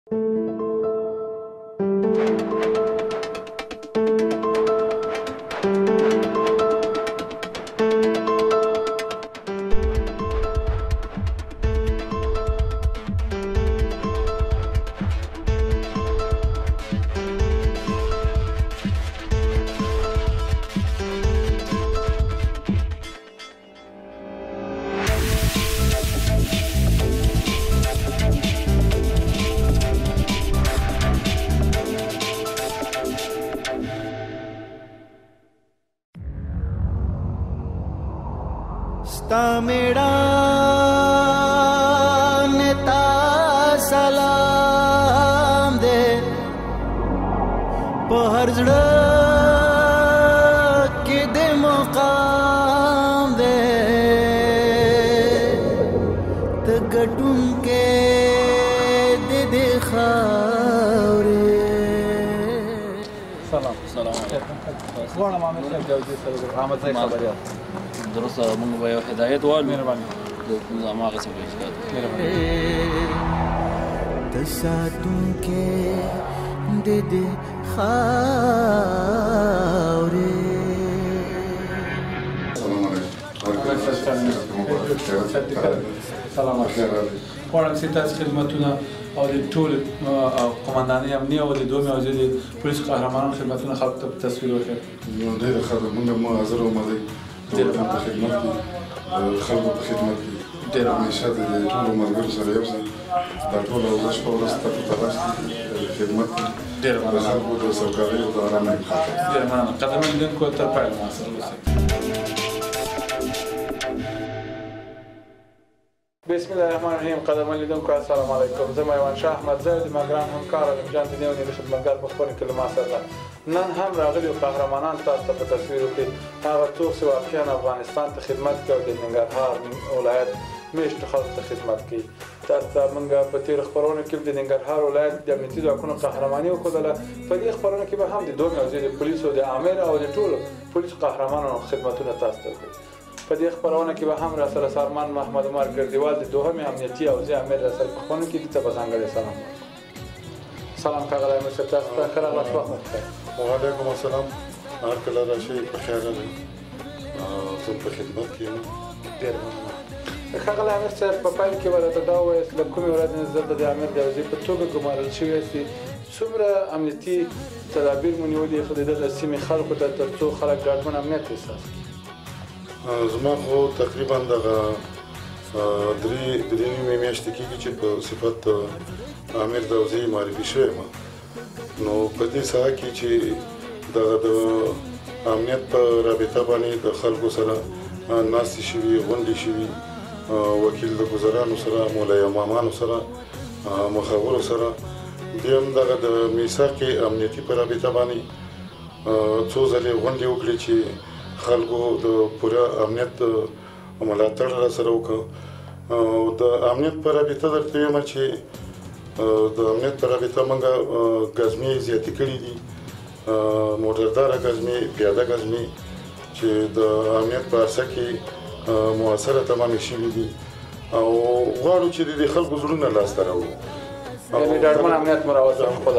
मेरा नेता सलाम दे पहर जड़ा के दे मकाम दे तगटुन के दे खावरे سلام غواړم عامر صاحب جوزي سره عامر صاحب خبريات درسته موږ به یو هدایت وایو مهرباني د هماغه څه به اجازه د ساتونکې د دې خاورې سلام علیکم غواړم چې تاسو خدمتونه او د ټول قومندانۍ امنیه او د دوه موزې د پولیس قهرمانانو خدمتونه خلکو ته تصویر وکړي. نو ډېر ښه ده، موږ هم حاضر ومه دی د وطن په خدمت کې، د خلکو په خدمت کې ډېر همیشه د ټولو ملګرو سره یو ځای دا ټوله ورځ شپه ورځ تاسو ته راشي خدمت کې ډېر د خلکو د سوکالۍ او د ارامۍ خاطر. ډېر مننه. قدم لیدونکو تر پایه ما سره اوسئ. بسم الله الرحمن الرحیم. قدم لیدونکو السلام علیکم. زه میوان شاه احمد زه د ما ګران همکار علمجان د نیو د خدمتګار په خبرو کې له ما سره نن هم راغلي قهرمانان تاسو ته په تصویر کې هغه څوک چې واقعا افغانستان ته خدمت کوي او د ننګرهار ولایت میشتو خلکو ته خدمت کوي. تاسو ته موږ په تیر خبرونو کې د ننګرهار ولایت د امنیتي ځواکونو قهرماني وښودله. په دې خبرونو کې به هم د دوه موضوع د پولیسو د عامر او د ټولو پولیسو قهرمانانو خدمتونه تاسو ته کوي. په دې خبرونه کې به هم را سره سارمان محمد عمر ګردیوال د دوهمې امنیتي او ځای امیر را سره په خونه کې ته به ځانګړی سلام سلام ښاغلی امیر صاحب تاسو ته ښه راغلاست. وخت مو بخیر. وعلیکم السلام. هر کله راشئ په خیر راغئ. زه په خدمت کې یم. ډېر مننه. ښاغلی امیر صاحب په پیل کې به راته دا ووایاست له کومې ورځې نه زه د امیر د وزیر په توګه ګمارل شوي یاست څومره امنیتي تدابیر مو نیولي خو د دغه سیمې خلکو ته تر څو خلک ډاډمن امنیت احساس کړي؟ زما خو تقریبا دغه درې نیمې میاشتې کېږي چې په صفت امیر د وزیر معرفي شوی یم. نو په دې ساحه کې چې دغه د امنیت په رابطه باندې د خلکو سره ناستې شوي، غونډې شوي، وکیل د ګذرانو سره، مولای امامانو سره، مخابرو سره، بیا هم دغه د میثاق امنیتي په رابطه باندې څو ځلې غونډې وکړې چې خلکو د پوره امنیت ملاتړ را سره وکړه. د امنیت په رابطه درته وایم چې د امنیت په رابطه موږ ګزمې زیاتې کړي دي، موټرداره ګزمې، پیاده ګزمې چې د امنیت په عرصه کې مؤثره تمامې شوي دي او غواړو چې د خلکو زړونه لاسته راوړو. یعنې ډاډمن امنیت مو راوځي خو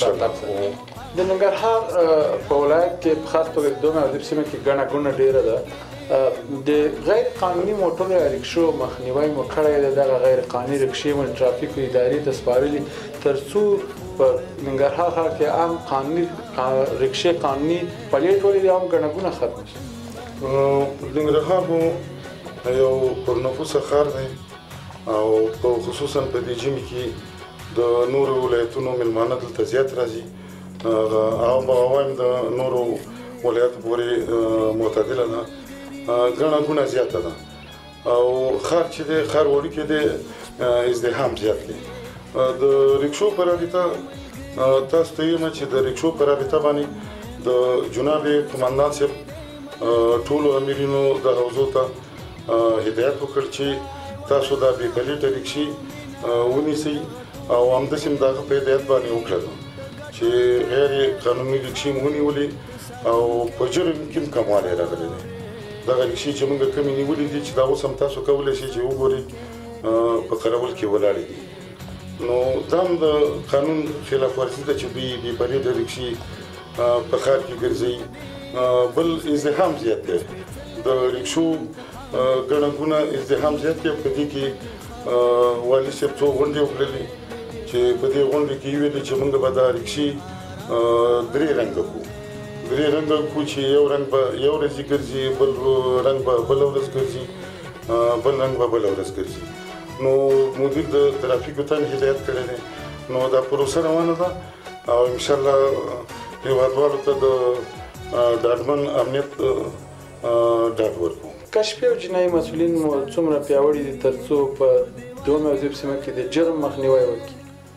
د ننګرهار په ولایت کې په خاص توګه د دوه موضوع سیمه کې ګڼه ګوڼه ډېره ده. د غیر قانوني موټرو یا رکشو مخنیوی مو کړی دی. دغه غیر قانوني رکشې مو ټرافیکو ادارې ته سپارلي تر څو په ننګرهار ښار کې عام قانوني رکشې قانوني پلې ټولې دي عام ګڼه ګوڼه ختمه شي. ننګرهار مو یو پرنفوسه ښار دی او په خصوصا په دې ژمي کې د نورو ولایتونو مېلمانه دلته زیات راځي او به وایم د نورو ولایتو پورې معتدله ده، ګڼه ګوڼه زیاته ده او ښار چې دی ښار وړوکی دی، ازدحام زیات دی. د رکشو په رابطه تاسو ته وایم چې د رکشو په رابطه باندې د جناب قمندان صاحب ټولو امیرینو د حوزو ته هدایت وکړ چې تاسو دا بې پلیټه رکشې ونیسئ او همداسې هم د هغه په هدایت باندې وکړل چې غیر قانوني رکشې مو ونیولې او په جرم کې هم کموالی راغلی دی. دغه رکشې چې موږ کمې نیولې دي چې دا اوس هم تاسو کولی شئ چې وګورئ په قرول کې ولاړې دي. نو دا هم د قانون خلاف ورزي ده چې دوی بې بریده رکشې په ښار کې ګرځوي. بل ازدحام زیات دی، د رکشو ګڼه ګوڼه ازدحام زیات دی. په دې کې والي صاحب څو غونډې وکړلې چې په دې غونډې کې یې ویلې چې موږ به دا رکشې 3 رنګه کړو. 3 رنګه کړو چې یو رنګ به یو ورځ ګرځي، بل رنګ به بله ورځ ګرځي، بل رنګ به بله ورځ ګرځي. نو مدیر د ترافیکو ته هدایت کړی دی. نو دا پروسه روانه ده او انشاءالله هیوادوالو ته د ډاډمن امنیت ډاډ ورکوو. کشفي او جنایي مسؤلین مو څومره پیاوړي دي تر څو په دومره وظیف سیمه کې د جرم مخنیوی وکړي؟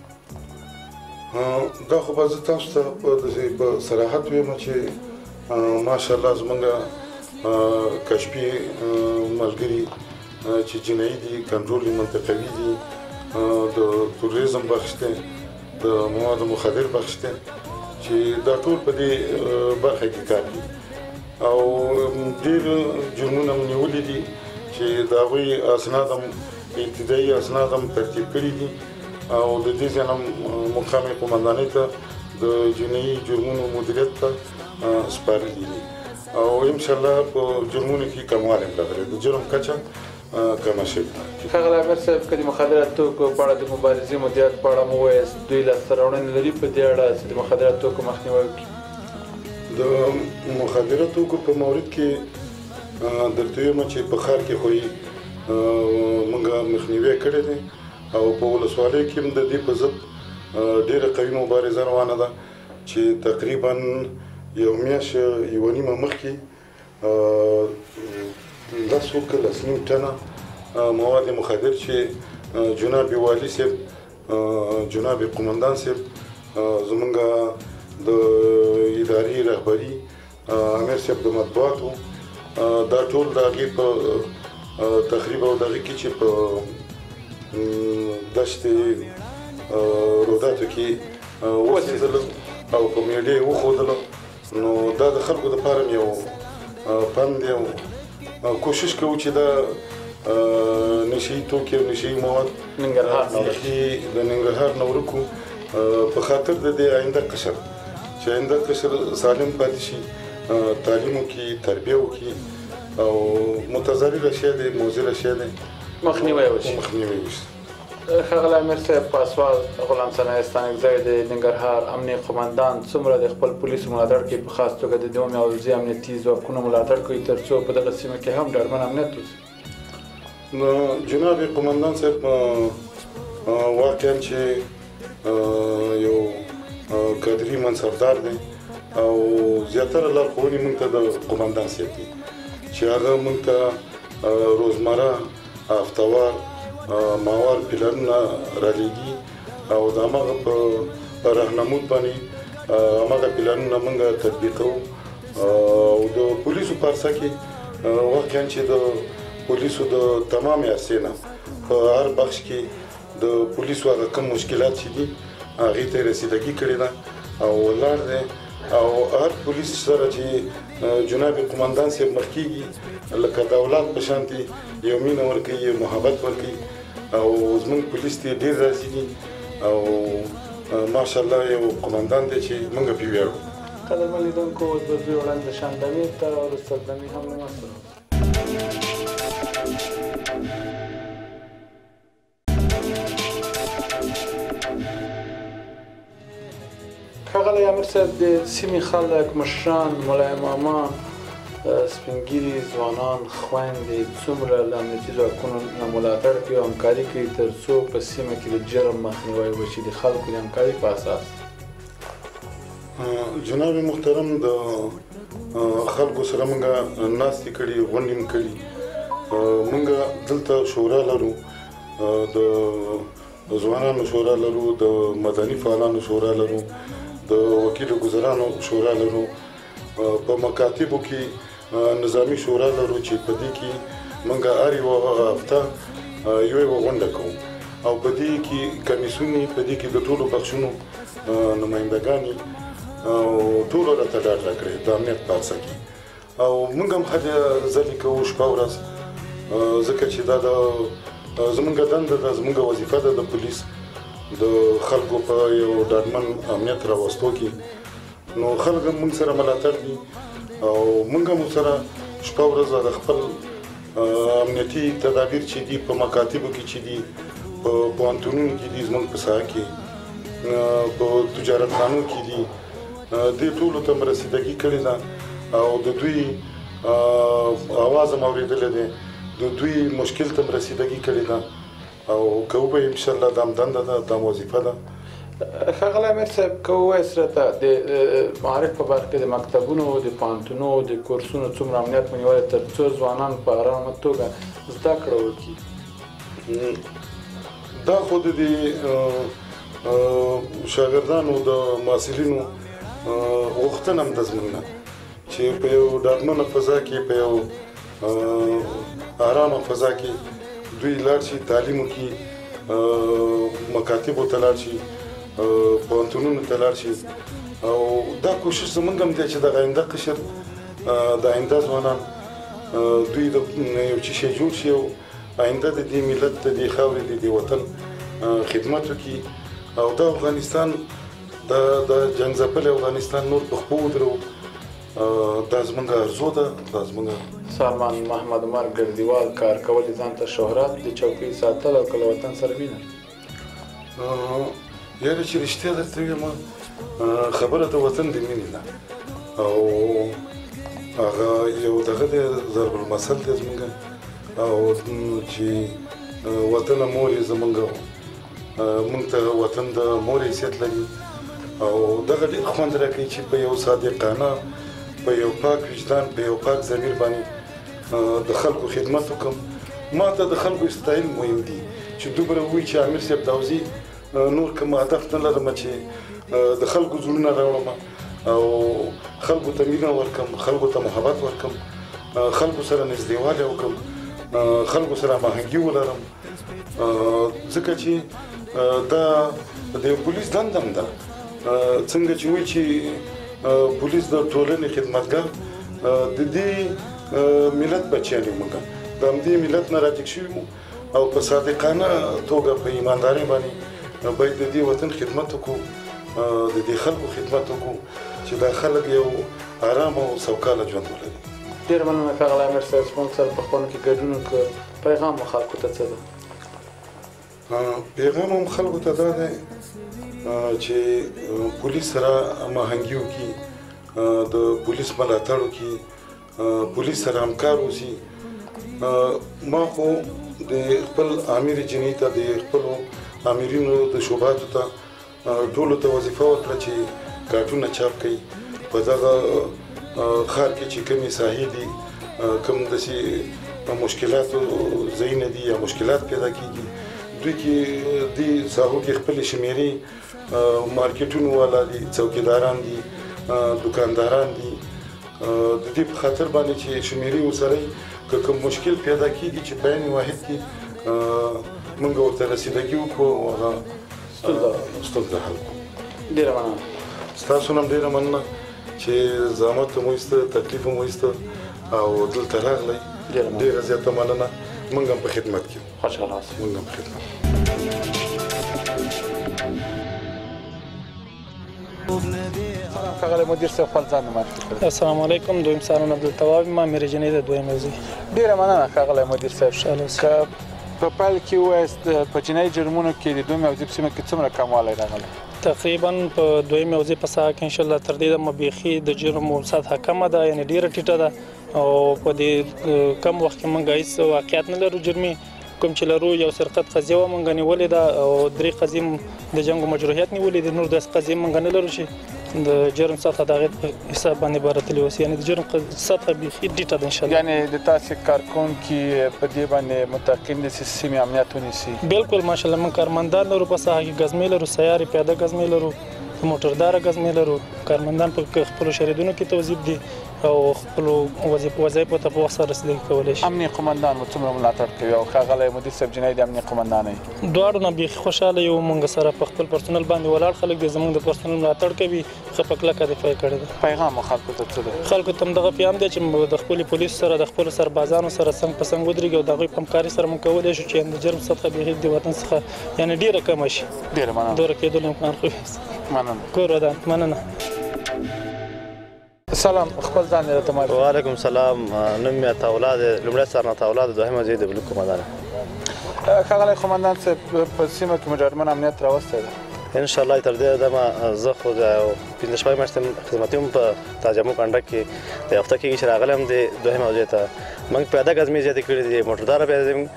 دا خو به زه تاسو ته په صراحت ویم چې ماشاءالله زموږ کشفي ملګري چې جنایي دي، کنټرول منطقوي دي، د توریزم بخش دی، د مواد مخدر بخش دی، چې دا ټول په دې برخه کې کار کوي او ډېر جرمونه مو نیولي دي چې د هغوی اسناد هم ابتدایي اسناد هم ترتیب کړي دي او د دې ځای نه مقامي قمندانۍ ته د جنایي جرمونو مدیریت ته سپارلي دي او انشاءالله په جرمونو کې کموالی هم راغلی، د جرم کچه کمه شوې ده. ښاغلی امیر صاحب، که د مخدراتو توکو په اړه د مبارزې مدیریت په اړه مو ووایاست، دوی لاسته راوړنې لري په دې اړه چې د مخدراتو توکو مخنیوی وکړي؟ د مخدراتو توکو په مورد کې درته وایم چې په ښار کې خو یې موږ مخنیوی کړی دی او په ولسوالیو کې هم د دې په ضد ډېره قوي مبارزه روانه ده چې تقریبا یو میاشت یوه نیمه مخکې 10 ټنه مواد مخدر چې جناب والي صاحب، جناب قمندان صاحب، زمونږ د ادارې رهبري، امیر صاحب د مطبوعاتو، دا ټول د هغې په تخریب او د هغې کې چې په دشت روداتو کې وسېدل او په میډیا یې وښودله. نو دا د خلکو دپاره هم یو پند دی او کوشش کوو چې دا نشهیي توکي او نشهیي مواد د ننګرهار نه ورکو په خاطر د دې آینده قشر چې آینده قشر سالم پاتې شي، تعلیم وکړي، تربیه وکړي او متضرره شی دی، مضره شی دی، مخنیوی وشي. ښاغلی امیر صاحب، پاسوال غلام ثناء ستانکزی د ننګرهار امنیه قمندان څومره د خپل پولیسو ملاتړ کوي، په خاص توګه د دومې او وزي امنیتي ځواکونو ملاتړ کوي تر څو په دغه سیمه کې هم ډاډمن امنیت وشي؟ جناب قمندان صاحب واقعا چې یو کادري منصبدار دی او زیاتره لارښوونې موږ ته د قمندان صاحب دي چې هغه موږ ته روزمره، هفتهوار، ماهوار پلانونه رالیږي او د هماغه په راهنمود باندې هماغه پلانونه موږ تطبیقوو او د پولیسو په ارسه کې واقعا چې د پولیسو د تمامې ارسې نه په هر بخش کې د پولیسو هغه کوم مشکلات چې دي هغې ته یې رسیدګي کړې ده او ولاړ دی او هر پولیس سره چې جناب قمندان صاحب مخ کېږي لکه د اولاد په شانتې یو مینه ورکوي، یو محبت ورکوي او زموږ پولیس ته ډېر راضي دي او ماشاءالله یو قمندان دی چې موږ پرې ویاړو. قدرمن لیدونکو، اوس به زوی وړاندې شاندمې ته وروسته دمې هم له ما سره ښاغلی امیر صاحب، د سیمې خلک، مشران، ملا امامان، سپین ږیري، ځوانان، خویندې څومره له امنیتي ځواکونو نه ملاتړ کوي او همکاري کوي تر څو په سیمه کې د جرم مخنیوی وشي د خلکو د همکاري په اساس؟ جناب محترم، د خلکو سره موږ ناستې کړي، غونډې هم کړي. موږ دلته شورا لرو، د ځوانانو شورا لرو، د مدني فعالانو شورا لرو، د وکیل ګذرانو شورا لرو، په مکاتبو کې نظامی شورا لرو چې په دې کې موږ هر یوه هفته یوه غونډه کوو او په دې کې کمیسیونې، په دې کې د ټولو بخشونو نمایندګانې او ټولو راته ډاډ راکړی د امنیت په ارسه کې او موږ هم هلې ځلې کوو شپه ورځ، ځکه چې دا د زموږ دنده ده، زموږ وظیفه ده د پولیس د خلکو په یو ډاډمن امنیت راوستو کې نو خلک هم موږ سره ملاتړ دي او موږ هم سره شپه ورځ د خپل امنیتي تدابیر چې دي په مکاتبو کې چې دي په پوهنتونونو کې دي زموږ په ساحه کې په تجارتخانو کې دي دې ټولو ته رسیدګي کړې ده او د دوی اواز هم اورېدلی دی د دوی مشکل ته رسیدګي کړې ده او که وبه انشاءالله دا هم دنده ده دا وظیفه ده ښاغلی امیر صاحب که ووایاست راته د معارف په برخه کې د مکتبونو د پوهنتونو د کورسونو څومره امنیت مو نیولی تر څو ځوانان په ارامه توګه زده کړه وکړي دا خو د دې شاګردانو د محصلینو غوښتنه هم ده زموږ نه چې په یو ډاډمنه فضا کې په یو ارامه فضا کې دوی لاړ شي تعلیم وکړي مکاتبو ته لاړ شي پوهنتونونو ته لاړ شي او دا کوشش زموږ هم دی چې د آینده قشر د آینده ځوانان دوی د یو څه شی جوړ شي او آینده د دې ملت د دې خاورې د دې وطن خدمت وکړي او دا افغانستان د جنګ ځپلی افغانستان نور په خپو ودرو دا زموږ ارزو ده دا زموږ سلمان محمد عمر ګردیوال کار کول ځان ته شهرت د چوکۍ ساتل او که له وطن سره مینه یاره چې رښتیا درته ویم خبره د وطن د مینې ده او هغه یو دغه دی ضرب المثل دی زموږ او چې وطن مور یې زموږ موږ ته وطن د مور حیثیت لري او دغه ډېر خوند راکوي چې په یو صادقانه په یو پاک وجدان په یو پاک ضمیر باندې د خلکو خدمت وکړم ما ته د خلکو استایل مهم دي چې دومره ووایي چې امیر صاحب داوزي نور کوم هدف نه لرم چې د خلکو زړونه راوړم او خلکو ته مینه ورکړم خلکو ته محبت ورکړم خلکو سره نږدېوالی وکړم خلکو سره هماهنګي ولرم ځکه چې دا د یو پولیس دنده هم ده څنګه چې وایي چې پولیس د ټولنې خدمتګار د دې ملت بچیان یو موږ د همدې ملت نه راجګ شوي وو او په صادقانه توګه په ایماندارۍ باندې باید د دې وطن خدمت وکړو د دې خلکو خدمت وکړو چې دا خلک یو ارامه او سوکاله ژوند ولري ډېره مننه ښاغلی امیر صاحب زموږ سره په خپرونه کې ګډون وکړه پیغام مو خلکو ته څه ده پیغام هم خلکو ته دا دی چې پولیس سره هماهنګي وکړي د پولیس ملاتړ وکړي پولیس سره همکار اوسي ما خو د خپل امیر جنۍ ته د خپلو امیرینو د شعباتو ته ټولو ته وظیفه ورکړه چې کارټونه چاپ کړي په دغه ښار کې چې کومې ساحې دي کوم داسې مشکلاتو ځایونه دي یا مشکلات پیدا کېږي دوی کې دې ساحو کې خپلې شمیرې مارکیټونو والا دي څوکیداران دي دکانداران دي د دې په خاطر باندې چې شمیرې ورسره که کوم مشکل پیدا کېږي چې په عین واحد کې موږ ورته رسیدګي وکړو او هغه ستونزه حل کړو ډېره مننه ستاسو نه هم ډېره مننه چې زحمت مو ایسته تکلیف مو ایسته او دلته راغلی ډېره زیاته مننه موږ هم په خدمت کې خوشحاله اوسئ موږ هم په خدمت ښاغلی مدیر صاحب خپل ځان معرفي کړئ السلام علیکم دویم سالون عبدالتواب ما امیر جنۍ د دویم موضوع ډېره مننه ښاغلی مدیر صاحب خوشحاله اوسئ که په پیل کې ووایاست په جنایي جرمونو کې د دویم موضوع په سیمه کې څومره کموالی راغلی تقریبا په دویم موضوع په ساحه کې انشاءالله تر دې دمه بیخي د جرمو سطحه کمه ده یعنې ډېره ټیټه ده او په دې کم وخت کې موږ هېڅ واقعیت نه لرو جرمي کوم چې لرو یو سرقت قضیه وه موږ نیولې ده او 3 قضیې د جنګ مجروحیت نیولې دي نور داسې قضیې موږ نه لرو چې د جرم سطحه د هغې په حساب باندې بارتلې اوسي یعنې د جرم سطحه بیخي ټیټه ده انشاءالله یعنې د تاسې کارکوونکي په دې باندې متقین دي چې سیمې امنیت ونیسي بالکل ماشاءالله موږ کارمندان لرو په ساحه کې ګزمې لرو سیارې پیاده ګزمې لرو موټرداره ګزمې لرو کارمندان په خپلو شریدونو کې توظیف دي او خپل وظایفو ته په وخت سره رسیدګي کولی شي. امنیه قومندان مو څومره ملاتړ کوي او ښاغلی مدیر صاحب جنید د امنیه قومندان یې؟ دواړو نه بیخي خوشحاله یو. موږ سره په خپل پرسونل باندې ولاړ خلک دي، زموږ د پرسونل ملاتړ کوي، ښه په کلکه دفاع یې کړې ده. پیغام مو خلکو ته څه دی؟ خلکو ته همدغه پیغام دی چې د خپلو پولیسو سره د خپلو سربازانو سره څنګ په څنګ ودرېږي او د هغوی په همکارۍ سره موږ کولی شو چې د جرم سطحه بیخي د وطن څخه یعنې ډېره کمه شي. ډېره مننه. دوره کېدلو امکان خو مننه. کور ودان. مننه. سلام، خپل ځان یې راته معرفي. وعلیکم سلام. نوم مې عطاالله دی، لومړی سرنعت اولاد دوهمه زه د بلوک قومندان. ښاغلی قومندان صاحب، په سیمه کې مجرمان امنیت راوستی دی؟ انشاءالله تر دې دمه زه خو د 15 شپږ میاشتې خدمتي وم په تاجمو کنډک کې. د هفته کېږي چې راغلی یم د دوهمه اوزې ته. موږ پیاده ګزمې زیاتې کړي دي، موټرداره پیاده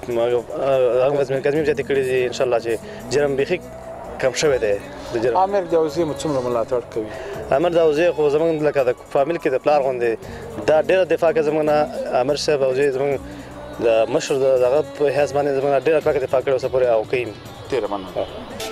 ګزمې زیاتې کړي دي. انشاءالله چې جرم بیخي کم شوی دی. د جرم امیر د اوزې مو څومره ملاتړ کوي؟ امیر د اوزې خو زموږ لکه د فامیل کې د پلار غوندې دا ډېره دفاع کوي زموږ نه. امیر صاحب اوزې زموږ د مشر دغه په حیث باندې زموږ نه ډېره کلکه دفاع کړې اوسه پورې او کوي. ډېره مننه.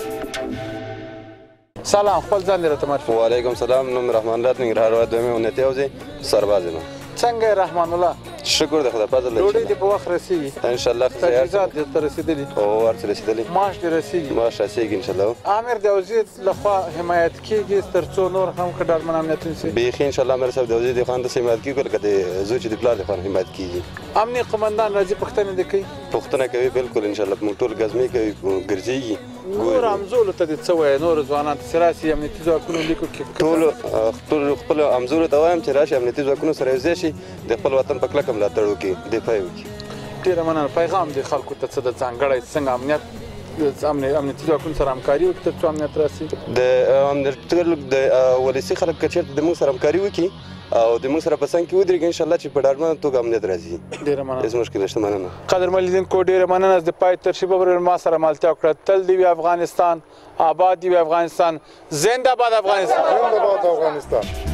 سلام، خپل ځان دې راته معرفي. وعلیکم سلام. نوم رحمان الله ننګرهار ولایت دویمه امنیتي حوزې سرباز یم. څنګه یې رحمان الله؟ شکر د خدای فضل دی. ډوډۍ دې په وخت رسېږي؟ انشاءالله. تجهیزات دې ته رسېدلي؟ هو هر څه رسېدلي. معاش دې رسېږي؟ معاش رسېږي انشاءالله. امیر د اوزې لخوا حمایت کېږي تر څو نور هم که ډاډمن امنیتونه شي؟ بیخي انشاءالله امیر صاحب د اوزې د خوا داسې حمایت کېږي لکه د زوی چې د پلار د خوا حمایت کېږي. امنیه قومندان راځي پوښتنې دې کوي؟ پوښتنه کوي بالکل انشاءالله. موږ ټول ګزمې کوي، ګرځېږي. نور همزولو ته دې څه وایي؟ نور ځوانان ته چې راسي امنیتي ځواکونو لیکو کې ټول خپلو همزولو ته وایم چې راشي امنیتي ځواکونو سره یو ځای شي، د خپل وطن په کلکه ملاتړ وکړي، دفاع یې وکړي. ډېره مننه. پیغام دې خلکو ته څه د ځانګړی څنګه امنیتي ځواکونو سره همکاري وکړي تر څو امنیت راسي؟ د ولسي خلک که چېرته د موږ سره همکاري وکړي او د موږ سره په څنګ کې ودرېږي انشاءالله چې په ډاډمنه توګه امنیت راځي. ډېره مننه. هېڅ مشکل نشته. مننه. قدرمن لیدونکو، ډېره مننه. د پای تر شیبه پورې ما سره ملتیا وکړه. تل دې وي افغانستان، آباد دې وي افغانستان. زنده باد افغانستان. زنده باد افغانستان.